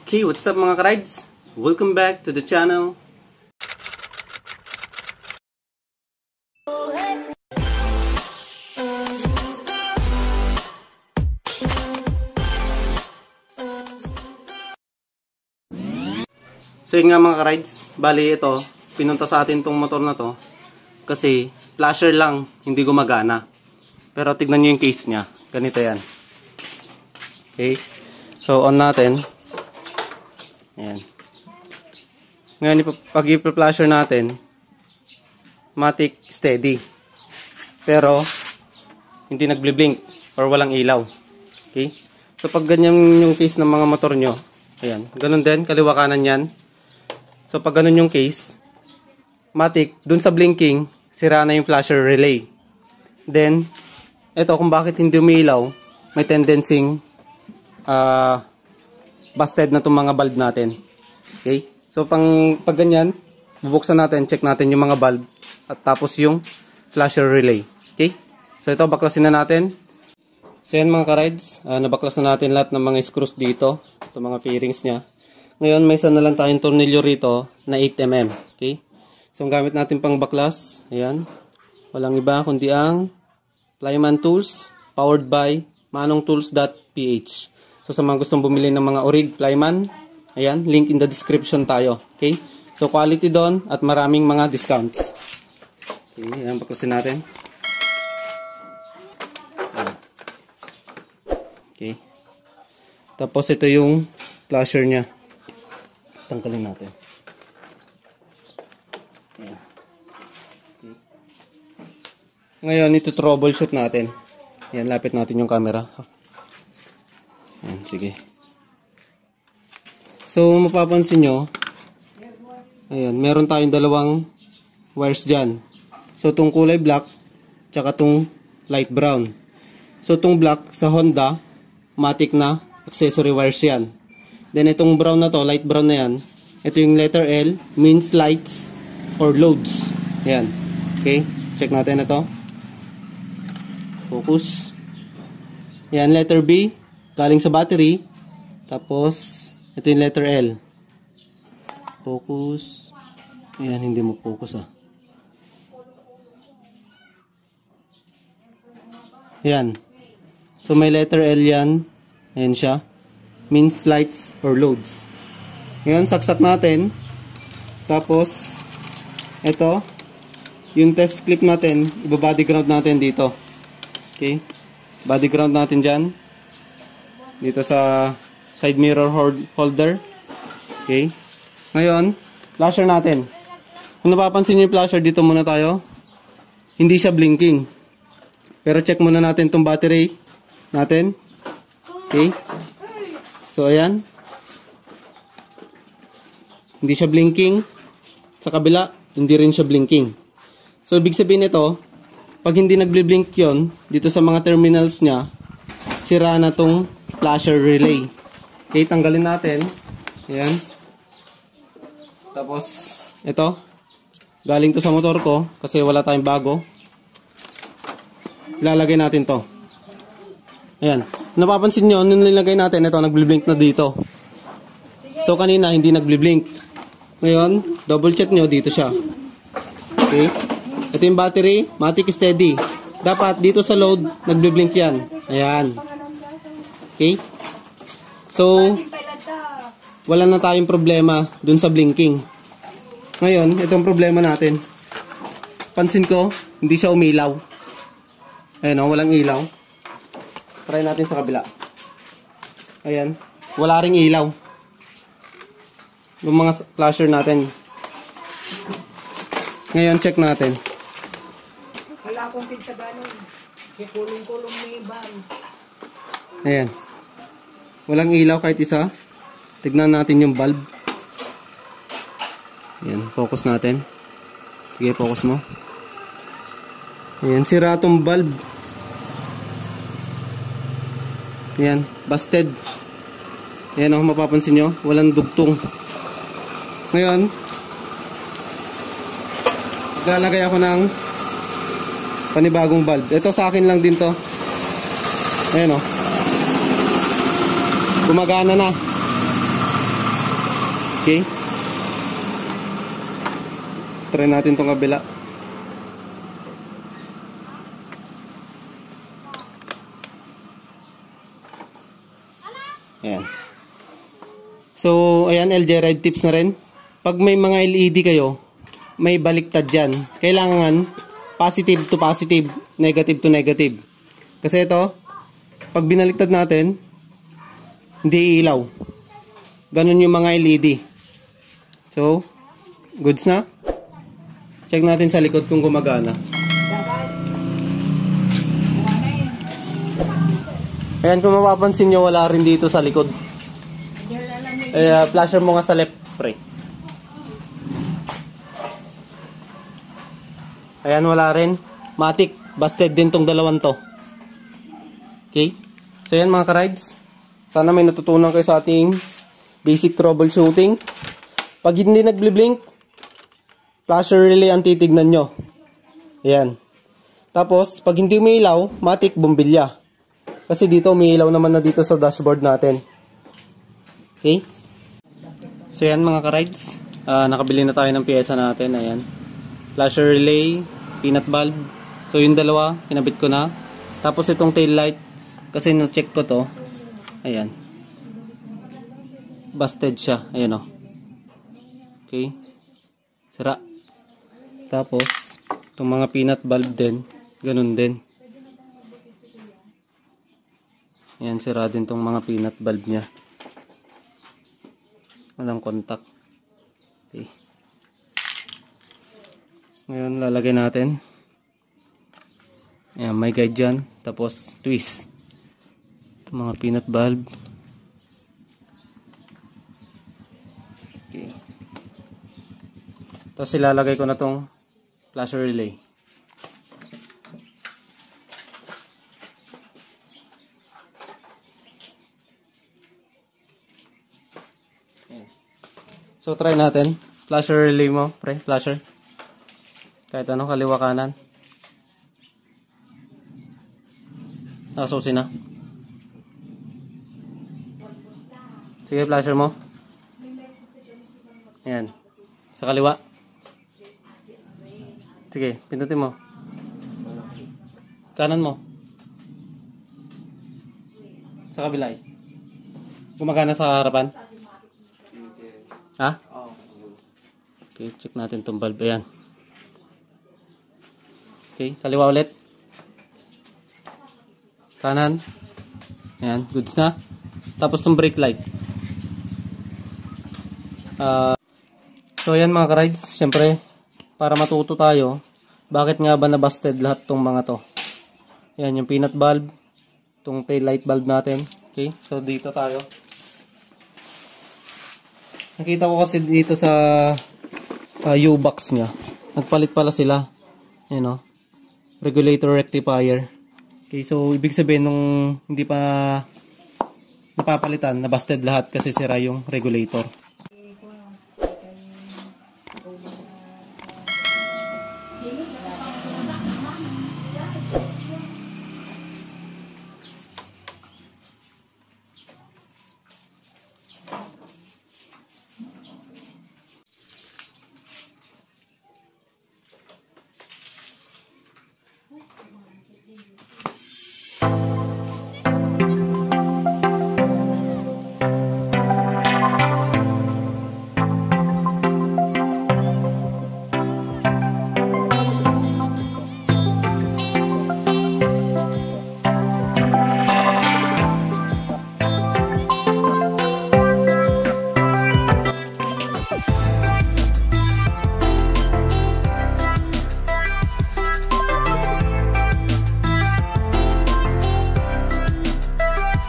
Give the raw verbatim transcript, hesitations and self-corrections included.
Okay, what's up mga ka-rides? Welcome back to the channel. So yun nga mga ka-rides, bali ito, pinunta sa atin tong motor na to kasi flasher lang, hindi gumagana. Pero tignan nyo yung case nya, ganito yan. Okay, so on natin. Ayan. Ngayon, pag i-flasher natin, matic steady. Pero, hindi nagble-blink or walang ilaw. Okay? So, pag ganyan yung case ng mga motor nyo, ayan, ganun din, kaliwa kanan yan. So, pag ganun yung case, matic, dun sa blinking, sira na yung flasher relay. Then, eto kung bakit hindi umiilaw, may tendency uh, busted na itong mga bulb natin. Okay? So, pang, pag ganyan, bubuksan natin, check natin yung mga bulb, at tapos yung flasher relay. Okay? So, ito, baklasin na natin. So, yan mga ka-rides, uh, nabaklas na natin lahat ng mga screws dito, sa mga fairings nya. Ngayon, may isa na lang tayong tornilyo rito, na eight millimeter. Okay? So, ang gamit natin pang baklas, ayan, walang iba, kundi ang Flyman Tools, powered by manong tools dot p h. So, sa mga gustong bumili ng mga Orig Flyman, ayan, link in the description tayo. Okay? So, quality doon at maraming mga discounts. Okay, ayan, baklasin natin. Ayan. Okay. Tapos, ito yung flasher nya. Tanggalin natin. Ayan. Okay. Ngayon, ito troubleshoot natin. Ayan, lapit natin yung camera. Ayan, sige. So, mapapansin nyo, ayan, meron tayong dalawang wires dyan. So, itong kulay black, tsaka itong light brown. So, itong black sa Honda, matic na accessory wires yan. Then, itong brown na to, light brown na yan, ito yung letter L, means lights or loads. Ayan. Okay, check natin ito. Focus. Ayan, letter B, galing sa battery. Tapos, ito yung letter L. Focus. Ayan, hindi mo focus ah. Ayan. So, may letter L yan. Ayan siya. Means lights or loads. Ngayon, saksak natin. Tapos, ito, yung test clip natin, iba-body ground natin dito. Okay? Body ground natin dyan. Dito sa side mirror holder. Okay? Ngayon, flasher natin. Kung napapansin nyo yung flasher, dito muna tayo. Hindi siya blinking. Pero check muna natin itong battery natin. Okay? So, ayan. Hindi siya blinking. Sa kabila, hindi rin siya blinking. So, ibig sabihin ito, pag hindi nagble-blink yon dito sa mga terminals niya, sira na tong flasher relay. Okay, tanggalin natin. Ayan. Tapos, ito. Galing to sa motor ko kasi wala tayong bago. Ilalagay natin to. Ayan. Napapansin nyo, nung nilagay natin, ito, nagble-blink na dito. So, kanina, hindi nagble-blink. Ngayon, double check nyo, dito siya. Okay. Ito yung battery, matic steady. Dapat, dito sa load, nagble-blink yan. Ayan. Okay. So, wala na tayong problema dun sa blinking. Ngayon, itong problema natin. Pansin ko, hindi siya umilaw. Ayan o, walang ilaw. Try natin sa kabila. Ayan. Wala ring ilaw. Yung mga flasher natin. Ngayon, check natin. Wala akong pizza ganon. Kulong-kulong may ban. Ayan. Walang ilaw kahit isa. Tignan natin yung bulb. Ayan, focus natin. Sige, focus mo. Ayan, sira itong bulb. Ayan, busted. Ayan o, mapapansin nyo, walang dugtong. Ngayon, maglalagay ako ng panibagong bulb. Ito sa akin lang din to. Ayan o. Gumagana na. Okay? Try natin tong kabila. Ayan. So, ayan, L J Ride tips na rin. Pag may mga L E D kayo, may baliktad dyan. Kailangan positive to positive, negative to negative. Kasi ito, pag binaliktad natin, hindi ilaw. Ganun yung mga L E D. So, goods na. Check natin sa likod kung gumagana. Ayan, kung mapapansin nyo, wala rin dito sa likod. Eh, uh, flasher mo nga sa left, pre. Ayan, wala rin. Matic, busted din tong dalawang to. Okay? So, ayan mga ka-rides. Sana may natutunan kayo sa ating basic troubleshooting. Pag hindi nagbliblink, flasher relay ang titignan nyo. Ayan. Tapos, pag hindi umiilaw, matic, bumbilya. Kasi dito, umiilaw naman na dito sa dashboard natin. Okay? So, ayan mga ka-rides. Uh, nakabili na tayo ng piyesa natin. Ayan. Flasher relay, peanut bulb. So, yung dalawa, kinabit ko na. Tapos, itong tail light. Kasi na-check ko to. Ayan. Busted siya. Ayan o. Okay. Sira. Tapos, itong mga peanut bulb din. Ganun din. Ayan, sira din itong mga peanut bulb niya. Walang contact. Okay. Ngayon, lalagay natin. Ayan, may guide dyan. Tapos, twist. Itong mga peanut bulb. Okay. Tapos, ilalagay ko na tong flasher relay. So, try natin. Flasher relay mo, pre. Flasher. Kahit ano, kaliwa kanan. Nakasusi na. Sige, flasher mo. Ayan. Sa kaliwa. Sige, pindutin mo. Kanan mo. Sa kabila. Gumagana sa harapan. Ha? Okay, check natin itong bulb. Ayan. Okay, kaliwa ulit. Kanan. Ayan, goods na. Tapos itong brake light. Uh, so, ayan mga ka-rides. Siyempre, para matuto tayo, bakit nga ba na-busted lahat itong mga to? Ayan, yung peanut bulb. Itong tail light bulb natin. Okay, so dito tayo. Nakita ko kasi dito sa uh, U-box niya. Nagpalit pala sila. Ayan o. Regulator rectifier. Okay, so ibig sabihin nung hindi pa napapalitan, na busted lahat kasi sira yung regulator.